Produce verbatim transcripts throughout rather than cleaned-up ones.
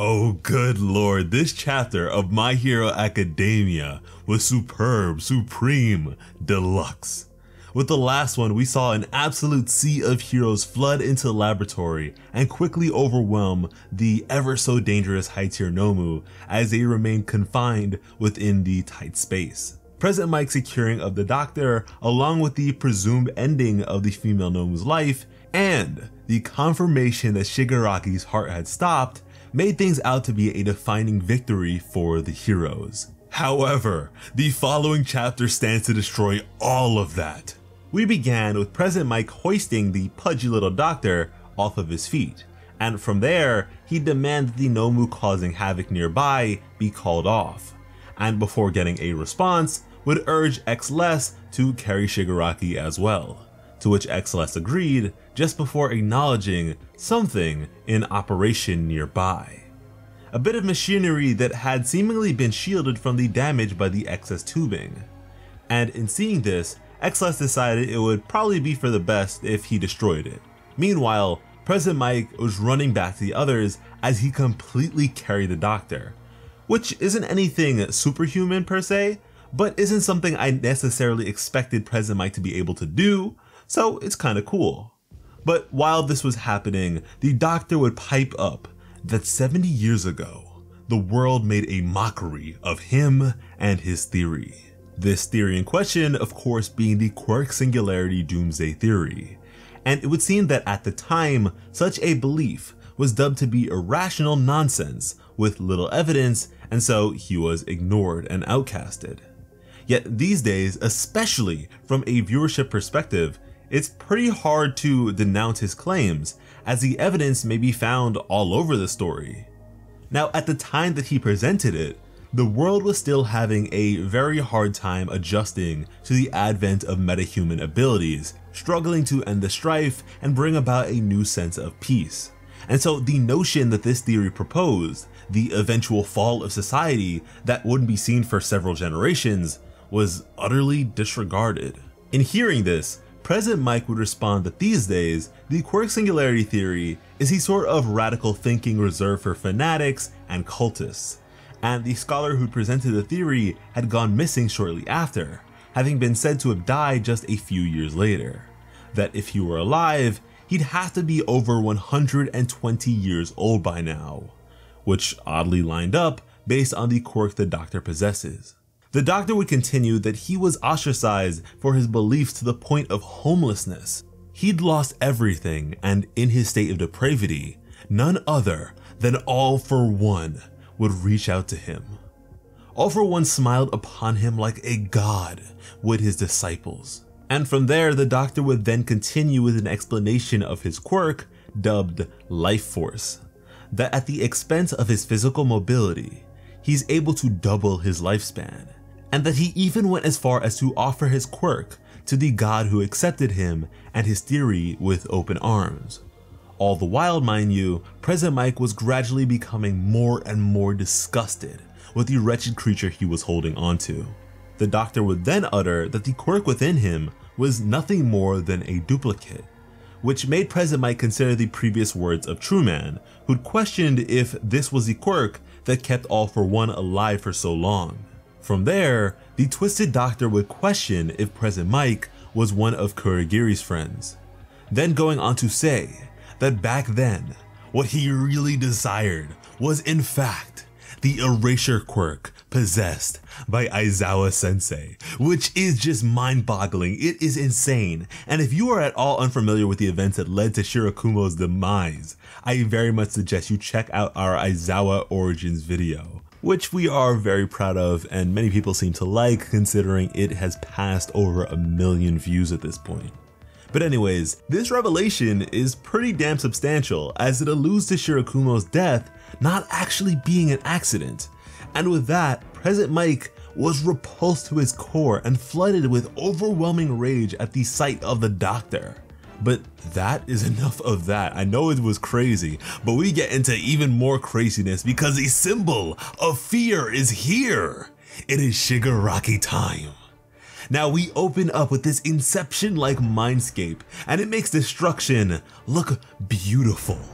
Oh good lord, this chapter of My Hero Academia was superb, supreme, deluxe. With the last one, we saw an absolute sea of heroes flood into the laboratory and quickly overwhelm the ever so dangerous high tier Nomu as they remained confined within the tight space. President Mike securing of the doctor, along with the presumed ending of the female Nomu's life, and the confirmation that Shigaraki's heart had stopped, made things out to be a defining victory for the heroes. However, the following chapter stands to destroy all of that. We began with President Mike hoisting the pudgy little doctor off of his feet, and from there, he demanded the Nomu causing havoc nearby be called off, and before getting a response, would urge X-Less to carry Shigaraki as well, to which X-Less agreed just before acknowledging something in operation nearby. A bit of machinery that had seemingly been shielded from the damage by the excess tubing. And in seeing this, X-Less decided it would probably be for the best if he destroyed it. Meanwhile, President Mike was running back to the others as he completely carried the doctor, which isn't anything superhuman per se, but isn't something I necessarily expected President Mike to be able to do, so it's kinda cool. But while this was happening, the doctor would pipe up that seventy years ago, the world made a mockery of him and his theory. This theory in question, of course, being the Quark Singularity Doomsday Theory. And it would seem that at the time, such a belief was dubbed to be irrational nonsense with little evidence, and so he was ignored and outcasted. Yet these days, especially from a viewership perspective, it's pretty hard to denounce his claims, as the evidence may be found all over the story. Now, at the time that he presented it, the world was still having a very hard time adjusting to the advent of metahuman abilities, struggling to end the strife and bring about a new sense of peace. And so the notion that this theory proposed, the eventual fall of society that wouldn't be seen for several generations, was utterly disregarded. In hearing this, President Mike would respond that these days, the Quark Singularity Theory is a sort of radical thinking reserved for fanatics and cultists, and the scholar who presented the theory had gone missing shortly after, having been said to have died just a few years later. That if he were alive, he'd have to be over one hundred twenty years old by now, which oddly lined up based on the quirk the Doctor possesses. The Doctor would continue that he was ostracized for his beliefs to the point of homelessness. He'd lost everything, and in his state of depravity, none other than All for One would reach out to him. All for One smiled upon him like a god with his disciples. And from there, the Doctor would then continue with an explanation of his quirk, dubbed Life Force, that at the expense of his physical mobility, he's able to double his lifespan, and that he even went as far as to offer his quirk to the god who accepted him and his theory with open arms. All the while, mind you, President Mike was gradually becoming more and more disgusted with the wretched creature he was holding onto. The Doctor would then utter that the quirk within him was nothing more than a duplicate, which made President Mike consider the previous words of Truman, who'd questioned if this was the quirk that kept All for One alive for so long. From there, the twisted Doctor would question if President Mike was one of Kurogiri's friends, then going on to say that back then, what he really desired was in fact the erasure quirk possessed by Aizawa Sensei, which is just mind-boggling. It is insane, and if you are at all unfamiliar with the events that led to Shirakumo's demise, I very much suggest you check out our Aizawa Origins video, which we are very proud of and many people seem to like, considering it has passed over a million views at this point. But anyways, this revelation is pretty damn substantial, as it alludes to Shirakumo's death not actually being an accident. And with that, President Mike was repulsed to his core and flooded with overwhelming rage at the sight of the Doctor. But that is enough of that. I know it was crazy, but we get into even more craziness because a symbol of fear is here. It is Shigaraki time. Now we open up with this Inception-like mindscape, and it makes destruction look beautiful.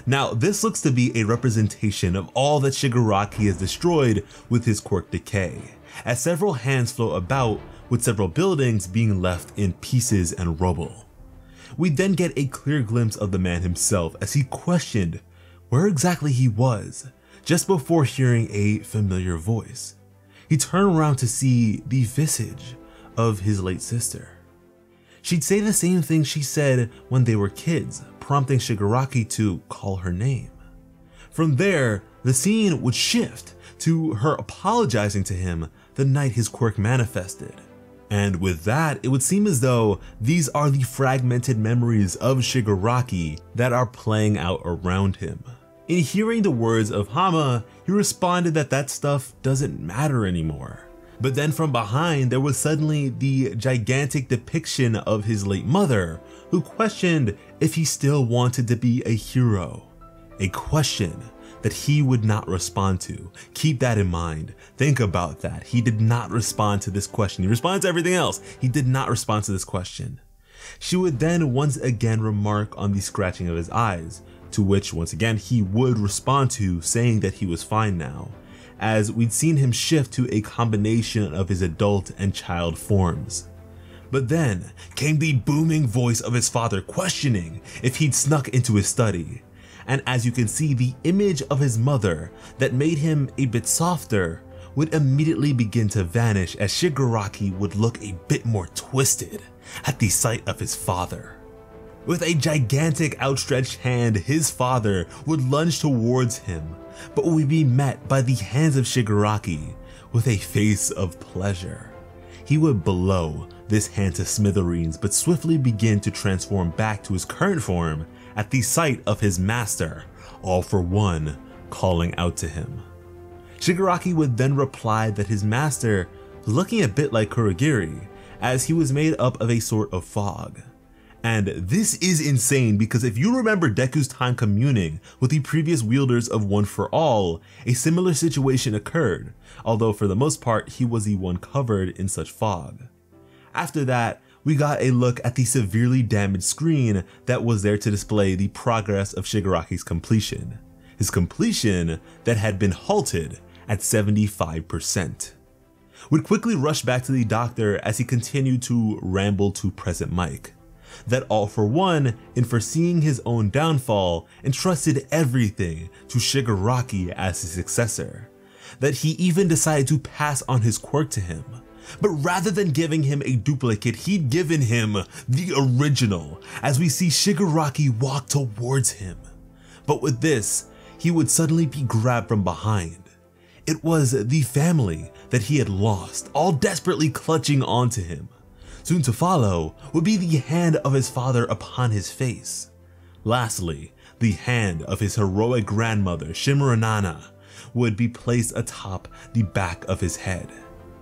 Now, this looks to be a representation of all that Shigaraki has destroyed with his quirk Decay, as several hands float about with several buildings being left in pieces and rubble. We then get a clear glimpse of the man himself as he questioned where exactly he was, just before hearing a familiar voice. He turned around to see the visage of his late sister. She'd say the same thing she said when they were kids, prompting Shigaraki to call her name. From there, the scene would shift to her apologizing to him the night his quirk manifested. And with that, it would seem as though these are the fragmented memories of Shigaraki that are playing out around him. In hearing the words of Hama, he responded that that stuff doesn't matter anymore. But then from behind, there was suddenly the gigantic depiction of his late mother, who questioned if he still wanted to be a hero. A question that he would not respond to. Keep that in mind. Think about that. He did not respond to this question. He responded to everything else. He did not respond to this question. She would then once again remark on the scratching of his eyes, to which once again he would respond to, saying that he was fine now, as we'd seen him shift to a combination of his adult and child forms. But then came the booming voice of his father questioning if he'd snuck into his study. And as you can see, the image of his mother that made him a bit softer would immediately begin to vanish as Shigaraki would look a bit more twisted at the sight of his father. With a gigantic outstretched hand, his father would lunge towards him, but would be met by the hands of Shigaraki with a face of pleasure. He would blow this hand to smithereens, but swiftly begin to transform back to his current form at the sight of his master, All For One, calling out to him. Shigaraki would then reply that his master was looking a bit like Kurogiri, as he was made up of a sort of fog. And this is insane because if you remember Deku's time communing with the previous wielders of One For All, a similar situation occurred, although for the most part he was the one covered in such fog. After that, we got a look at the severely damaged screen that was there to display the progress of Shigaraki's completion. His completion that had been halted at seventy-five percent. We'd quickly rush back to the doctor as he continued to ramble to Present Mic. That All For One, in foreseeing his own downfall, entrusted everything to Shigaraki as his successor. That he even decided to pass on his quirk to him. But rather than giving him a duplicate, he'd given him the original, as we see Shigaraki walk towards him. But with this, he would suddenly be grabbed from behind. It was the family that he had lost, all desperately clutching onto him. Soon to follow would be the hand of his father upon his face. Lastly, the hand of his heroic grandmother, Shimura would be placed atop the back of his head.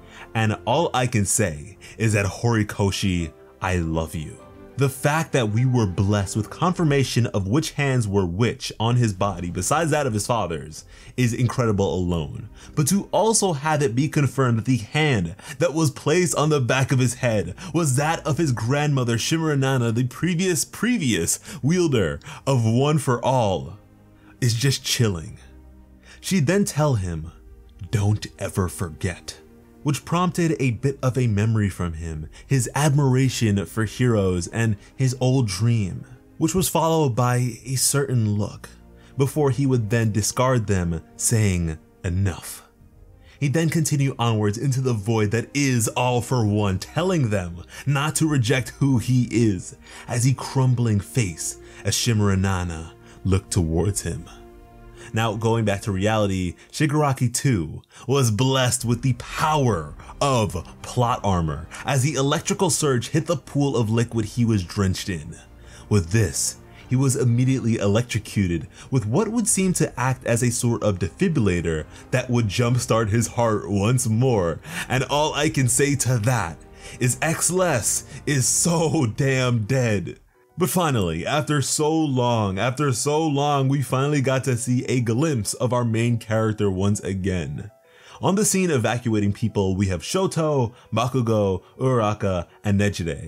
And all I can say is that Horikoshi, I love you. The fact that we were blessed with confirmation of which hands were which on his body besides that of his father's is incredible alone, but to also have it be confirmed that the hand that was placed on the back of his head was that of his grandmother Shimura, the previous previous wielder of One For All, is just chilling. She'd then tell him, "Don't ever forget," which prompted a bit of a memory from him, his admiration for heroes and his old dream, which was followed by a certain look, before he would then discard them, saying, "Enough." He'd then continue onwards into the void that is All For One, telling them not to reject who he is, as he crumbling face as Shimura looked towards him. Now, going back to reality, Shigaraki too was blessed with the power of plot armor as the electrical surge hit the pool of liquid he was drenched in. With this, he was immediately electrocuted with what would seem to act as a sort of defibrillator that would jumpstart his heart once more. And all I can say to that is X-Less is so damn dead. But finally, after so long, after so long, we finally got to see a glimpse of our main character once again. On the scene evacuating people, we have Shoto, Bakugo, Uraraka, and Nejire.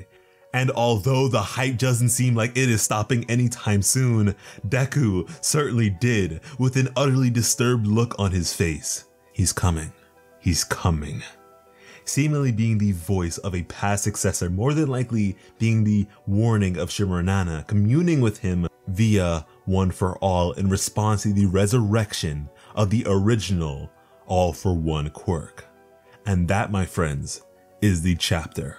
And although the hype doesn't seem like it is stopping anytime soon, Deku certainly did, with an utterly disturbed look on his face. He's coming. He's coming. Seemingly being the voice of a past successor, more than likely being the warning of Shimura, communing with him via One for All in response to the resurrection of the original All for One quirk. And that, my friends, is the chapter.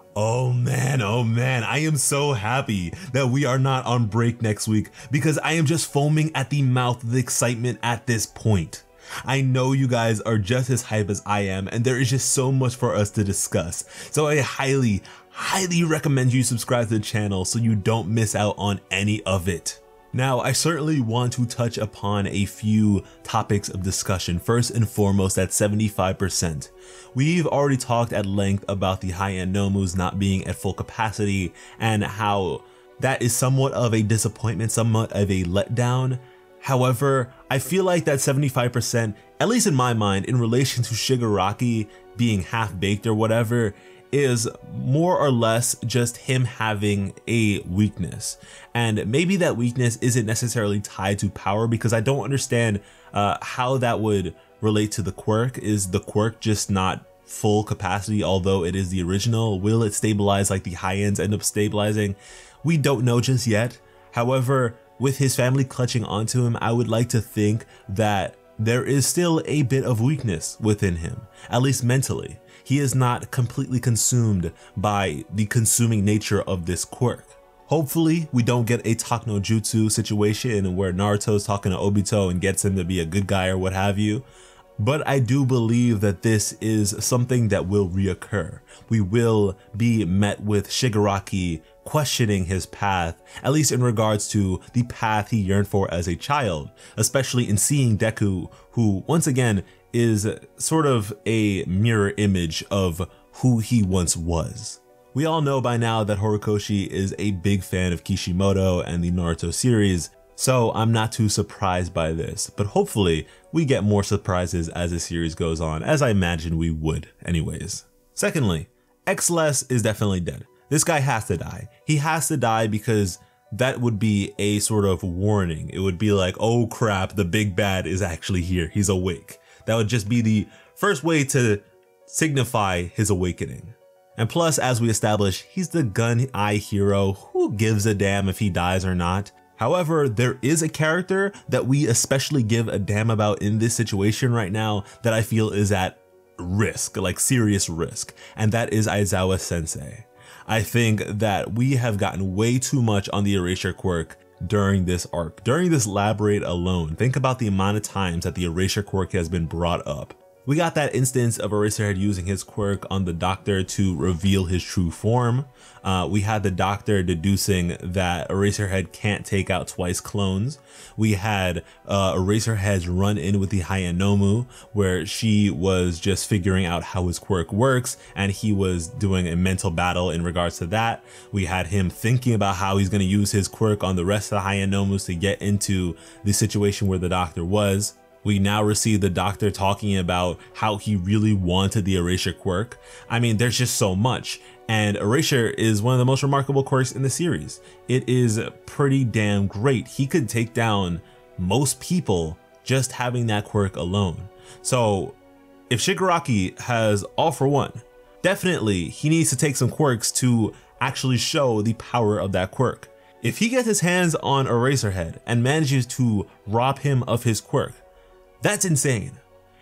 Oh man, oh man, I am so happy that we are not on break next week because I am just foaming at the mouth with excitement at this point. I know you guys are just as hype as I am, and there is just so much for us to discuss. So I highly, highly recommend you subscribe to the channel so you don't miss out on any of it. Now, I certainly want to touch upon a few topics of discussion. First and foremost, at seventy-five percent. We've already talked at length about the high-end Nomus not being at full capacity and how that is somewhat of a disappointment, somewhat of a letdown. However, I feel like that seventy-five percent, at least in my mind, in relation to Shigaraki being half-baked or whatever, is more or less just him having a weakness. And maybe that weakness isn't necessarily tied to power, because I don't understand uh, how that would relate to the quirk. Is the quirk just not full capacity, although it is the original? Will it stabilize like the high ends end up stabilizing? We don't know just yet. However, with his family clutching onto him, I would like to think that there is still a bit of weakness within him, at least mentally. He is not completely consumed by the consuming nature of this quirk. Hopefully, we don't get a Talk no Jutsu situation where Naruto's talking to Obito and gets him to be a good guy or what have you. But I do believe that this is something that will reoccur. We will be met with Shigaraki questioning his path, at least in regards to the path he yearned for as a child, especially in seeing Deku, who once again is sort of a mirror image of who he once was. We all know by now that Horikoshi is a big fan of Kishimoto and the Naruto series, so I'm not too surprised by this, but hopefully we get more surprises as the series goes on, as I imagine we would anyways. Secondly, X-Less is definitely dead. This guy has to die. He has to die because that would be a sort of warning. It would be like, oh crap, the big bad is actually here. He's awake. That would just be the first way to signify his awakening. And plus, as we established, he's the gun-eye hero. Who gives a damn if he dies or not? However, there is a character that we especially give a damn about in this situation right now that I feel is at risk, like serious risk, and that is Aizawa Sensei. I think that we have gotten way too much on the Erasure quirk during this arc. During this lab raid alone, think about the amount of times that the Erasure quirk has been brought up. We got that instance of Eraserhead using his quirk on the Doctor to reveal his true form. Uh, we had the Doctor deducing that Eraserhead can't take out twice clones. We had uh, Eraserhead's run in with the High-End Nomu, where she was just figuring out how his quirk works, and he was doing a mental battle in regards to that. We had him thinking about how he's going to use his quirk on the rest of the High-End Nomus to get into the situation where the Doctor was. We now receive the Doctor talking about how he really wanted the Erasure quirk. I mean, there's just so much. And Erasure is one of the most remarkable quirks in the series. It is pretty damn great. He could take down most people just having that quirk alone. So if Shigaraki has All for One, definitely he needs to take some quirks to actually show the power of that quirk. If he gets his hands on Eraserhead and manages to rob him of his quirk, that's insane.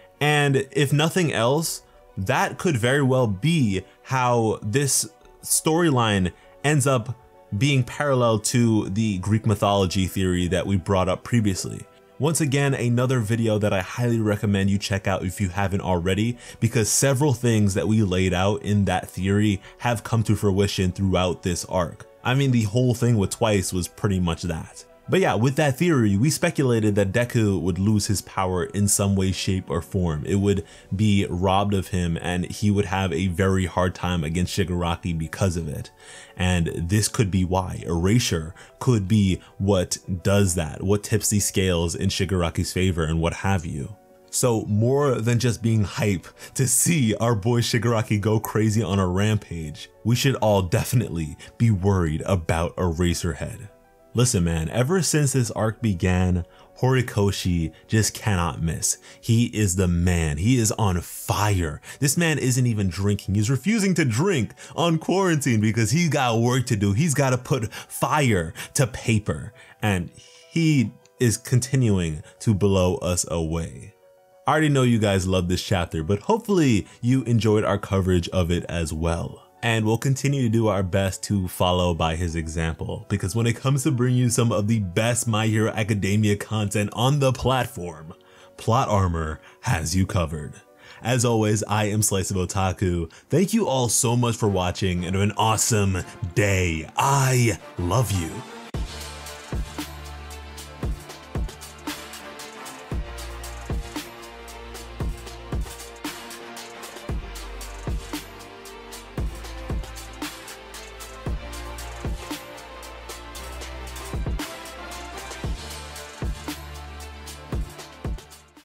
And if nothing else, that could very well be how this storyline ends up being parallel to the Greek mythology theory that we brought up previously. Once again, another video that I highly recommend you check out if you haven't already, because several things that we laid out in that theory have come to fruition throughout this arc. I mean, the whole thing with Twice was pretty much that. But yeah, with that theory, we speculated that Deku would lose his power in some way, shape, or form. It would be robbed of him, and he would have a very hard time against Shigaraki because of it. And this could be why. Erasure could be what does that, what tips the scales in Shigaraki's favor and what have you. So more than just being hype to see our boy Shigaraki go crazy on a rampage, we should all definitely be worried about Eraserhead. Listen man, ever since this arc began, Horikoshi just cannot miss. He is the man. He is on fire. This man isn't even drinking. He's refusing to drink on quarantine because he's got work to do. He's got to put fire to paper, and he is continuing to blow us away. I already know you guys love this chapter, but hopefully you enjoyed our coverage of it as well. And we'll continue to do our best to follow by his example, because when it comes to bringing you some of the best My Hero Academia content on the platform, Plot Armor has you covered. As always, I am Slice of Otaku. Thank you all so much for watching and have an awesome day. I love you.